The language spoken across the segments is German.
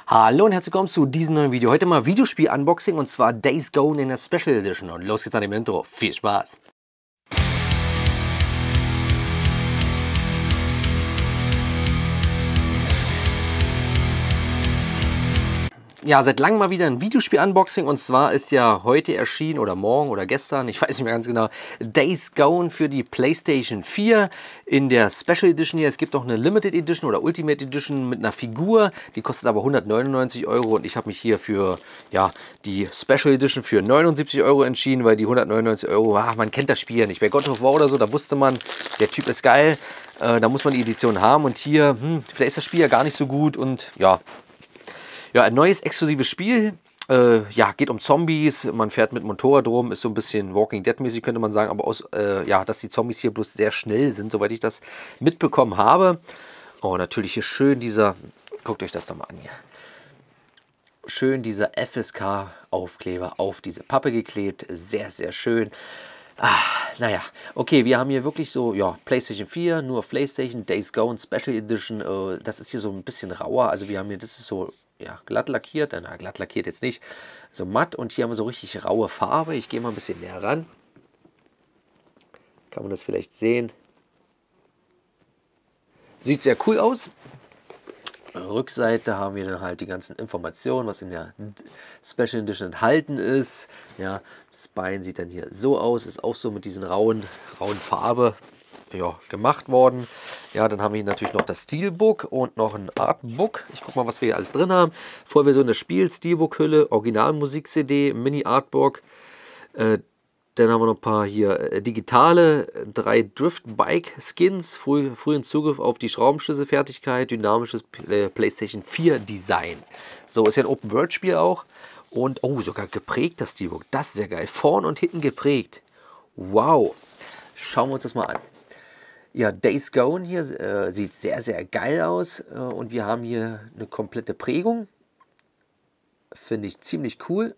Hallo und herzlich willkommen zu diesem neuen Video. Heute mal Videospiel-Unboxing und zwar Days Gone in der Special Edition. Und los geht's an dem Intro. Viel Spaß! Ja, seit langem mal wieder ein Videospiel-Unboxing und zwar ist ja heute erschienen oder morgen oder gestern, ich weiß nicht mehr ganz genau, Days Gone für die PlayStation 4 in der Special Edition hier. Es gibt auch eine Limited Edition oder Ultimate Edition mit einer Figur, die kostet aber 199 Euro und ich habe mich hier für ja, die Special Edition für 79 Euro entschieden, weil die 199 Euro, man kennt das Spiel ja nicht. Bei God of War oder so, da wusste man, der Typ ist geil, da muss man die Edition haben und hier, vielleicht ist das Spiel ja gar nicht so gut und ja, ein neues exklusives Spiel. Ja, geht um Zombies. Man fährt mit Motorrad rum. Ist so ein bisschen Walking Dead mäßig, könnte man sagen. Aber ja, dass die Zombies hier bloß sehr schnell sind, soweit ich das mitbekommen habe. Oh, natürlich hier schön dieser... Guckt euch das doch mal an hier. Schön dieser FSK-Aufkleber auf diese Pappe geklebt. Sehr, sehr schön. Naja, okay, wir haben hier wirklich so, ja, PlayStation 4, nur auf PlayStation, Days Gone Special Edition. Das ist hier so ein bisschen rauer. Also wir haben hier, das ist so... ja, glatt lackiert, glatt lackiert jetzt nicht, so matt und hier haben wir so richtig raue Farbe. Ich gehe mal ein bisschen näher ran. Kann man das vielleicht sehen? Sieht sehr cool aus. Rückseite haben wir dann halt die ganzen Informationen, was in der Special Edition enthalten ist. Ja, das Bein sieht dann hier so aus, ist auch so mit diesen rauen Farbe ja, gemacht worden. Ja, dann haben wir hier natürlich noch das Steelbook und noch ein Artbook. Ich gucke mal, was wir hier alles drin haben. Vorversion des Spiels, Steelbook-Hülle, Originalmusik-CD, Mini-Artbook. Dann haben wir noch ein paar hier digitale, 3 Drift-Bike-Skins, frühen Zugriff auf die Schraubenschlüsselfertigkeit, dynamisches PlayStation 4-Design. So, ist ja ein Open-World-Spiel auch. Und, oh, sogar geprägt das Steelbook. Das ist sehr geil. Vorn und hinten geprägt. Wow. Schauen wir uns das mal an. Ja, Days Gone hier sieht sehr, sehr geil aus und wir haben hier eine komplette Prägung. Finde ich ziemlich cool.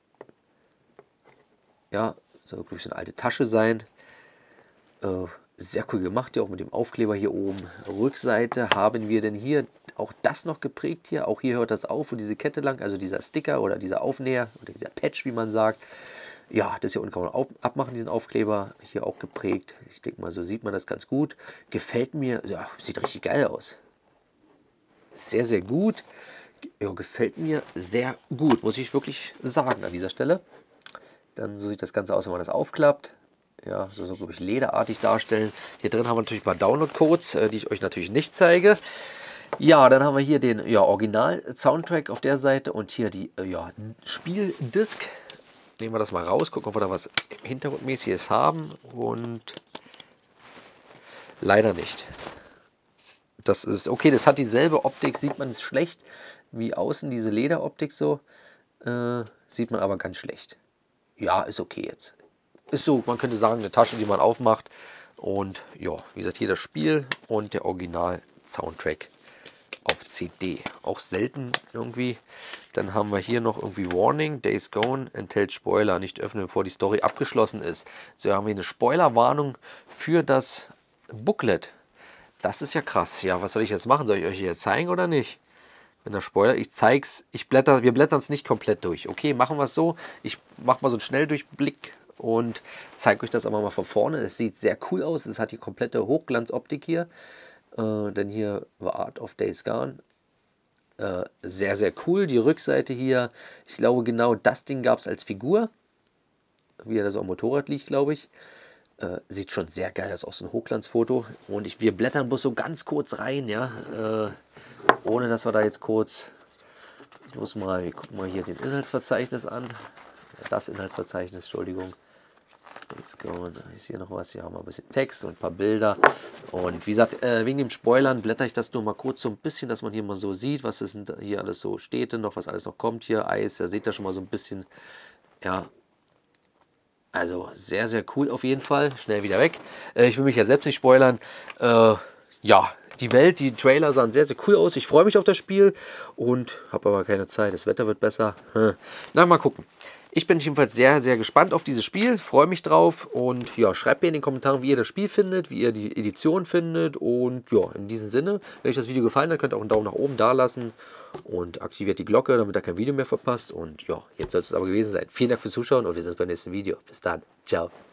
Ja, soll wirklich so eine alte Tasche sein. Sehr cool gemacht, ja, auch mit dem Aufkleber hier oben. Rückseite haben wir denn hier auch das noch geprägt hier. Auch hier hört das auf, wo diese Kette lang, also dieser Sticker oder dieser Aufnäher oder dieser Patch, wie man sagt. Ja, das hier unten kann man abmachen, diesen Aufkleber. Hier auch geprägt. Ich denke mal, so sieht man das ganz gut. Gefällt mir, ja, sieht richtig geil aus. Sehr, sehr gut. Ja, gefällt mir sehr gut, muss ich wirklich sagen an dieser Stelle. Dann so sieht das Ganze aus, wenn man das aufklappt. Ja, so glaube ich, lederartig darstellen. Hier drin haben wir natürlich ein paar Download-Codes, die ich euch natürlich nicht zeige. Ja, dann haben wir hier den Original-Soundtrack auf der Seite und hier die Spieldisk. Nehmen wir das mal raus, gucken, ob wir da was Hintergrundmäßiges haben und leider nicht. Das ist okay, das hat dieselbe Optik, sieht man schlecht wie außen, diese Lederoptik so, sieht man aber ganz schlecht. Ja, ist okay jetzt. Ist so, man könnte sagen, eine Tasche, die man aufmacht und ja, wie gesagt, hier das Spiel und der Original-Soundtrack auf CD. Auch selten irgendwie. Dann haben wir hier noch irgendwie Warning, Days Gone enthält Spoiler, nicht öffnen, bevor die Story abgeschlossen ist. So haben wir eine Spoilerwarnung für das Booklet. Das ist ja krass. Ja, was soll ich jetzt machen? Soll ich euch hier zeigen oder nicht? Wenn der Spoiler, ich zeig's, wir blättern es nicht komplett durch. Okay, machen wir es so. Ich mache mal so einen Schnelldurchblick und zeige euch das aber mal von vorne. Es sieht sehr cool aus. Es hat die komplette Hochglanzoptik hier. Denn hier war Art of Days Gone. Sehr, sehr cool. Die Rückseite hier, ich glaube genau das Ding gab es als Figur. Wie er da so am Motorrad liegt, glaube ich. Sieht schon sehr geil aus, auch so ein Hochglanzfoto. Und wir blättern bloß so ganz kurz rein, ja. Ohne dass wir da jetzt kurz... Ich muss mal, wir gucken mal hier den Inhaltsverzeichnis an. Das Inhaltsverzeichnis, Entschuldigung. Ist hier noch was? Hier haben wir ein bisschen Text und ein paar Bilder. Und wie gesagt, wegen dem Spoilern blätter ich das nur mal kurz so ein bisschen, dass man hier mal so sieht, was ist denn hier alles so steht, noch was alles noch kommt hier. Eis, da seht ihr schon mal so ein bisschen. Ja, also sehr, sehr cool auf jeden Fall. Schnell wieder weg. Ich will mich ja selbst nicht spoilern. Ja, die Welt, die Trailer sahen sehr, sehr cool aus. Ich freue mich auf das Spiel und habe aber keine Zeit. Das Wetter wird besser. Na, mal gucken. Ich bin jedenfalls sehr, sehr gespannt auf dieses Spiel, freue mich drauf und ja, schreibt mir in den Kommentaren, wie ihr das Spiel findet, wie ihr die Edition findet und ja, in diesem Sinne, wenn euch das Video gefallen hat, könnt ihr auch einen Daumen nach oben da lassen und aktiviert die Glocke, damit ihr kein Video mehr verpasst und ja, jetzt soll es aber gewesen sein. Vielen Dank fürs Zuschauen und wir sehen uns beim nächsten Video. Bis dann. Ciao.